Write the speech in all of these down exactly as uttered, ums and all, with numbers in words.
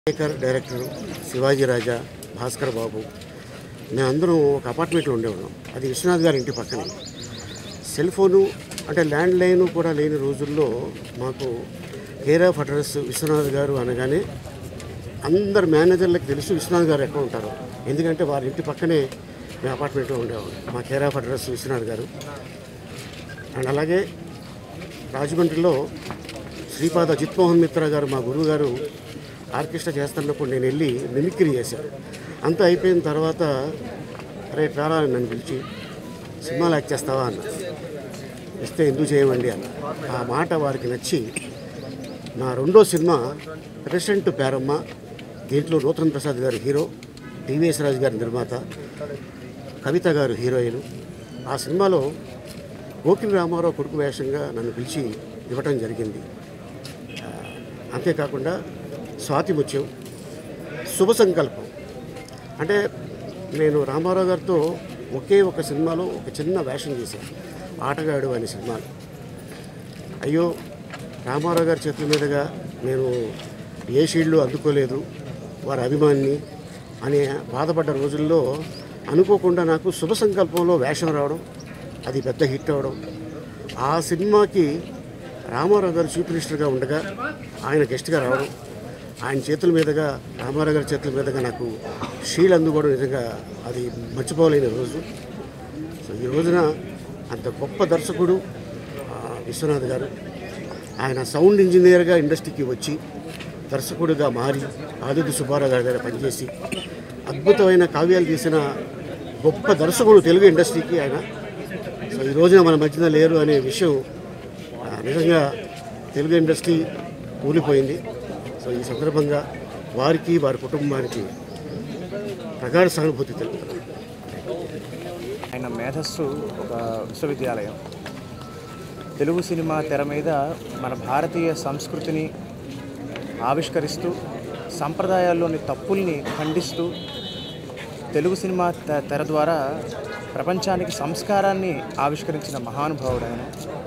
Shekhar director, Sivaji Raja, Bhaskar Babu మేమందరం ఒక అపార్ట్మెంట్లో ఉండేవాళ్ళం. అది విశ్వనాథ్ గారి ఇంటి పక్కనే. సెల్ ఫోను అంటే ల్యాండ్ లైన్ కూడా లేని రోజుల్లో మాకు కేర్ ఆఫ్ అడ్రస్ విశ్వనాథ్ గారు అనగానే అందరు మేనేజర్లకు తెలుసు విశ్వనాథ్ గారు ఎక్కడ ఉంటారో. ఎందుకంటే వారి ఇంటి పక్కనే మేము అపార్ట్మెంట్లో ఉండేవాళ్ళం. మా కేర్ ఆఫ్ అడ్రస్ విశ్వనాథ్ గారు. అండ్ అలాగే రాజమండ్రిలో శ్రీపాద జిత్మోహన్ మిత్ర గారు, మా గురువు గారు ఆర్కెస్ట్రా చేస్తున్నప్పుడు నేను వెళ్ళి మిమిక్రీ చేశాను. అంతా అయిపోయిన తర్వాత అరే రారా నన్ను పిలిచి సినిమాలు యాక్ట్ చేస్తావా అన్న. ఇస్తే ఎందుకు చేయమండి అన్న. ఆ మాట వారికి నచ్చి నా రెండో సినిమా ప్రెసిడెంట్ పేరమ్మ, దీంట్లో నూతన్ ప్రసాద్ గారు హీరో, టీవీఎస్ రాజు గారి నిర్మాత, కవిత గారు హీరోయిన్. ఆ సినిమాలో గోకిల్ రామారావు కొడుకు వేషంగా నన్ను పిలిచి ఇవ్వటం జరిగింది. అంతేకాకుండా స్వాతి ముత్యం, శుభ సంకల్పం. అంటే నేను రామారావు గారితో ఒకే ఒక సినిమాలో ఒక చిన్న వేషం చేశాను, ఆటగాడు అనే సినిమాలో. అయ్యో రామారావు గారి చేతుల మీదుగా నేను ఏ షీల్డ్లు అందుకోలేదు, వారి అభిమానిని అనే బాధపడ్డ రోజుల్లో అనుకోకుండా నాకు శుభ సంకల్పంలో వేషం రావడం, అది పెద్ద హిట్ అవ్వడం. ఆ సినిమాకి రామారావు గారు చీఫ్ మినిస్టర్గా ఉండగా ఆయన గెస్ట్గా రావడం, ఆయన చేతుల మీదుగా రామారావు గారి చేతుల మీదుగా నాకు షీల్డ్ అందుకోవడం నిజంగా అది మర్చిపోలేని రోజు. సో ఈ రోజున అంత గొప్ప దర్శకుడు విశ్వనాథ్ గారు, ఆయన సౌండ్ ఇంజనీర్గా ఇండస్ట్రీకి వచ్చి దర్శకుడిగా మారి ఆదిత్య సుబ్బారావు గారి దగ్గర పనిచేసి అద్భుతమైన కావ్యాలు తీసిన గొప్ప దర్శకుడు తెలుగు ఇండస్ట్రీకి ఆయన. సో ఈ రోజున మన మధ్యన లేరు అనే విషయం నిజంగా తెలుగు ఇండస్ట్రీ కూలిపోయింది. సో ఈ సందర్భంగా వారికి, వారి కుటుంబానికి ప్రగాఢ సానుభూతి తెలుపుతున్నాను. ఆయన మేధస్సు ఒక విశ్వవిద్యాలయం. తెలుగు సినిమా తెర మీద మన భారతీయ సంస్కృతిని ఆవిష్కరిస్తూ సంప్రదాయాల్లోని తప్పుల్ని ఖండిస్తూ తెలుగు సినిమా తెర ద్వారా ప్రపంచానికి సంస్కారాన్ని ఆవిష్కరించిన మహానుభావుడు ఆయన.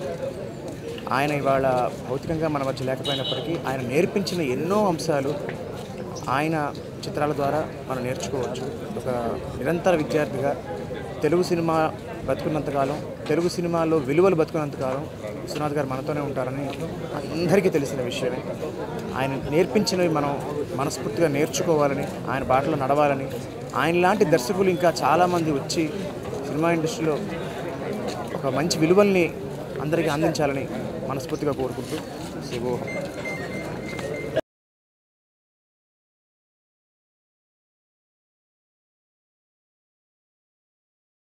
ఆయన ఇవాళ భౌతికంగా మన మధ్య లేకపోయినప్పటికీ ఆయన నేర్పించిన ఎన్నో అంశాలు ఆయన చిత్రాల ద్వారా మనం నేర్చుకోవచ్చు. ఒక నిరంతర విద్యార్థిగా తెలుగు సినిమా బతుకున్నంతకాలం, తెలుగు సినిమాలో విలువలు బతుకున్నంతకాలం విశ్వనాథ్ గారు మనతోనే ఉంటారని అందరికీ తెలిసిన విషయమే. ఆయన నేర్పించినవి మనం మనస్ఫూర్తిగా నేర్చుకోవాలని, ఆయన బాటలో నడవాలని, ఆయన లాంటి దర్శకులు ఇంకా చాలామంది వచ్చి సినిమా ఇండస్ట్రీలో ఒక మంచి విలువల్ని అందరికీ అందించాలని మనస్ఫూర్తిగా కోరుకుంటూ శుభోహం.